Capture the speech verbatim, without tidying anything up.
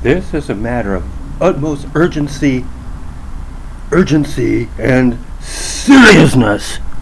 This is a matter of utmost urgency, urgency, and seriousness.